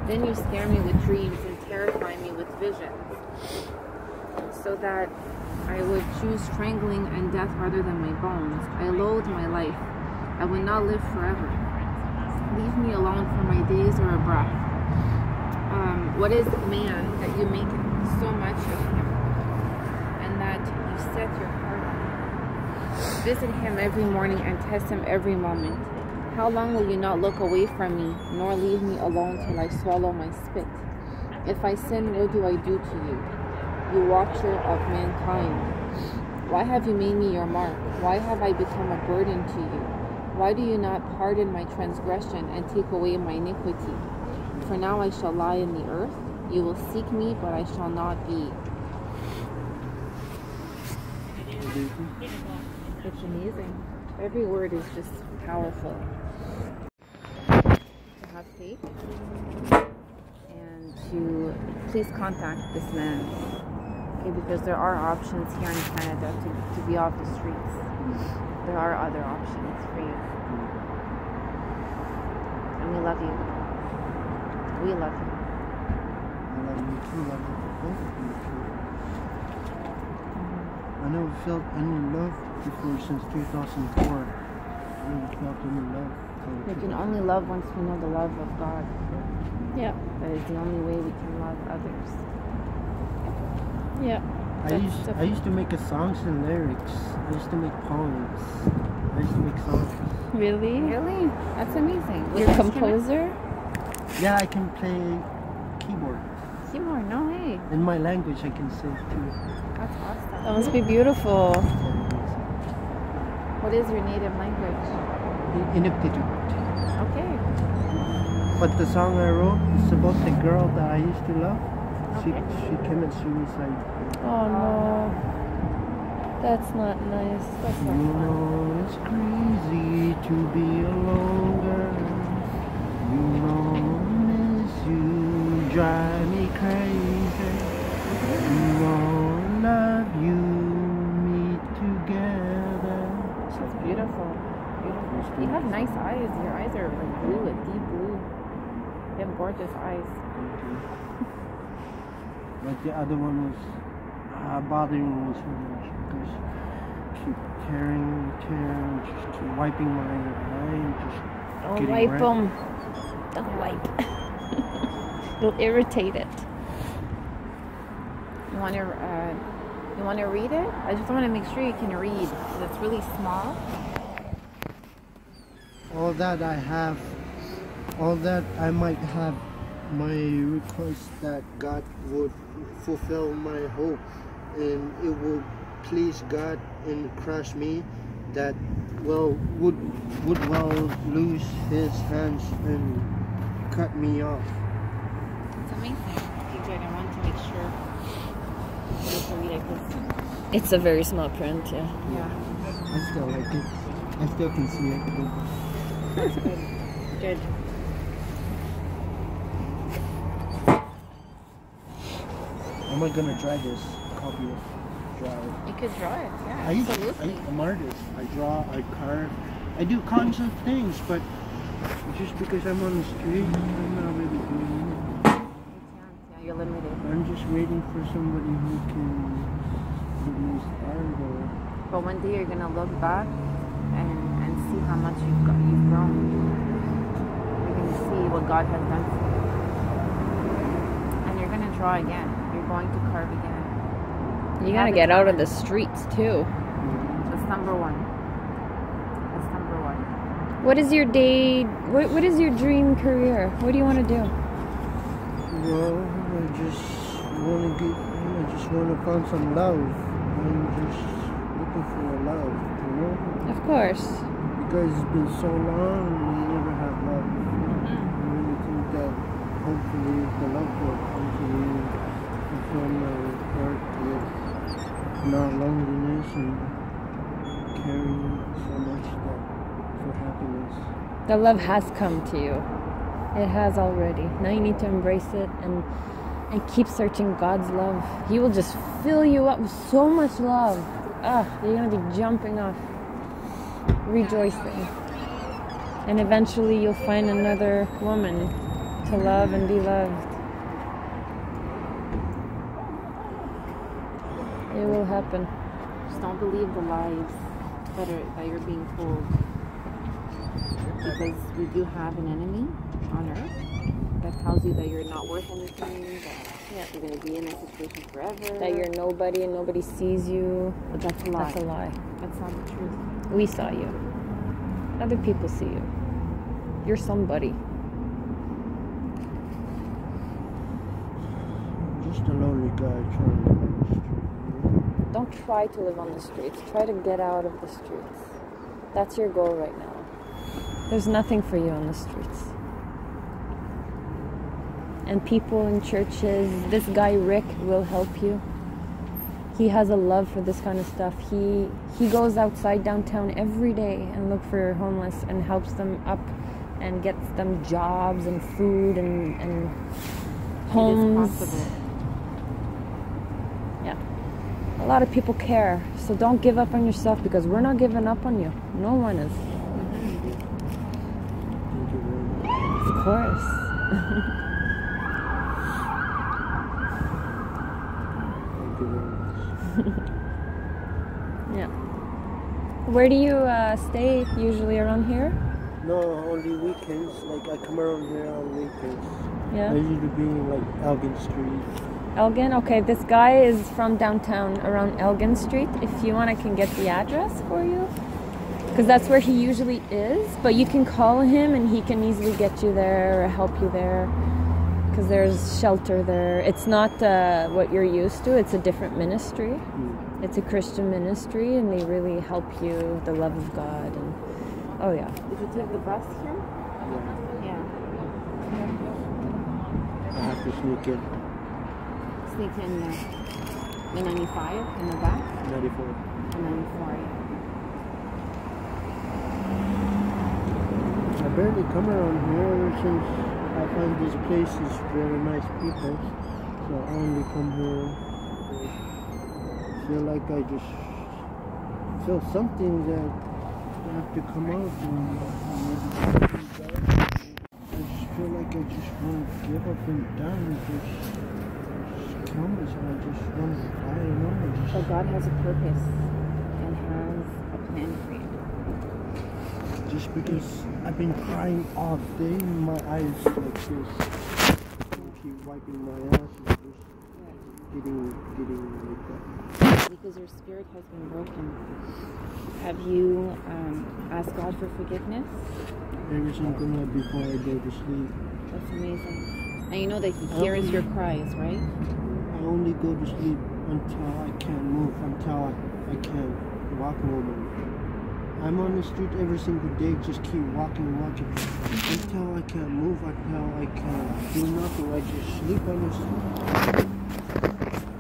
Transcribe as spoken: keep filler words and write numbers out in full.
Then you scare me with dreams and terrify me with visions, so that I would choose strangling and death rather than my bones. I loathe my life. I would not live forever. Leave me alone for my days or a breath. Um, what is man that you make so much of him, and that you set your heart on him? Visit him every morning and test him every moment. How long will you not look away from me, nor leave me alone till I swallow my spit? If I sin, what do I do to you, you watcher of mankind? Why have you made me your mark? Why have I become a burden to you? Why do you not pardon my transgression and take away my iniquity? For now I shall lie in the earth. You will seek me, but I shall not be. It's amazing. Every word is just powerful. To have faith and to please contact this man. Okay, because there are options here in Canada to, to be off the streets. There are other options for you. And we love you. We love you. I love you too. I love both of you too. Mm-hmm. I never felt any love before since two thousand four. I never felt any love. We can only love once we know the love of God. Yeah. That is the only way we can love others. Yeah. I used, I used to make a songs and lyrics. I used to make poems. I used to make songs. Really? Really? That's amazing. You're a composer? Yeah, I can play keyboard. Keyboard? No way. In my language, I can sing too. That's awesome. That must be beautiful. What is your native language? Inuktitut. Okay. But the song I wrote is about the girl that I used to love. She, Okay. she committed suicide. Oh no. That's not nice. That's You not fun. know it's crazy to be alone, girl. You know I miss you, drive me crazy. You know I love you, meet together. That's beautiful. Beautiful. You have nice eyes. Your eyes are like blue, a deep blue. You have gorgeous eyes. But the other one was uh, bothering me so much because keep tearing, tearing, just keep wiping my eye, just Don't getting wipe red. them. Don't wipe. You'll irritate it. You want to, uh, you want to read it? I just want to make sure you can read because it's really small. All that I have, all that I might have, my request that God would fulfill my hope and it will please God and crush me, that well would would well lose his hands and cut me off. It's amazing. Okay, good. I want to make sure you can read it because It's a very small print, yeah. yeah, I still like it. I still can see it. that's good. Good. Am I gonna try this? Copy it. Draw it. You could draw it. Yeah, I used, I, absolutely. I'm an artist. I draw, I carve, I do constant things, but just because I'm on the street, I'm not really doing it. Yeah, you're limited. I'm just waiting for somebody who can give me start or... But one day you're gonna look back and and see how much you've got, you've grown. You're gonna see what God has done for you, and you're gonna draw again. You're going to carve again. You gotta get out of the streets too. That's number one. That's number one. What is your day? What, what is your dream career? What do you want to do? Well, I just want to get, I just want to find some love. I'm just looking for love, you know? Of course. Because it's been so long, we never have love. I really think that hopefully the love will come to me, fulfill my heart with not loneliness and caring so much that for happiness. The love has come to you. It has already. Now you need to embrace it and and keep searching God's love. He will just fill you up with so much love. Ah, you're gonna be jumping off, rejoicing. And eventually you'll find another woman to love and be loved. It will happen. Just don't believe the lies that are that you're being told. Because we do have an enemy on earth that tells you that you're not worth anything, that yeah. you're going to be in this situation forever. That you're nobody and nobody sees you. But that's a lie. That's a lie. That's not the truth. We saw you. Other people see you. You're somebody. Just a lonely guy trying to live on the street. Don't try to live on the streets. Try to get out of the streets. That's your goal right now. There's nothing for you on the streets. And people in churches, this guy Rick will help you. He has a love for this kind of stuff. He he goes outside downtown every day and look for homeless and helps them up and gets them jobs and food and, and homes. It is possible. Yeah. A lot of people care. So don't give up on yourself, because we're not giving up on you. No one is. Thank you very much. Of course. Thank you very much. Yeah. Where do you uh, stay usually around here? No, only weekends. Like I come around here on weekends. I Yeah. usually be in like Elgin Street. Elgin? Okay, this guy is from downtown around Elgin Street. If you want, I can get the address for you. Because that's where he usually is. But you can call him and he can easily get you there or help you there. Because there's shelter there. It's not uh, what you're used to. It's a different ministry. Mm. It's a Christian ministry, and they really help you with the love of God. And oh yeah. Did you take the bus here? Yeah. Yeah. I have to sneak in. Sneak in uh, the ninety-five in the back. ninety-four. The ninety-four, yeah. I barely come around here ever since I find this place is very nice people. So I only come here. I feel like I just feel something that I have to come out and maybe something better. I just feel like I just won't give up and die. Just, just kill myself. I just want to die. You know? I just, But God has a purpose and has a plan for you. just because I've been crying all day, my eyes like this. I keep wiping my ass and just getting, getting like that. Because your spirit has been broken. Have you um, asked God for forgiveness? Every single night before I go to sleep. That's amazing. And you know that He hears your cries, right? I only go to sleep until I can't move, until I, I can't walk no more. I'm on the street every single day, just keep walking, walking. Until I can't move, until I can't do nothing, I just sleep on the street.